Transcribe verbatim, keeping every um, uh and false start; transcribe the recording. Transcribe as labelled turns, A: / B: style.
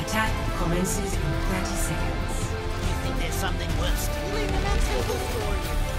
A: Attack commences in thirty seconds.
B: You think there's something worth stealing? And that's the whole story.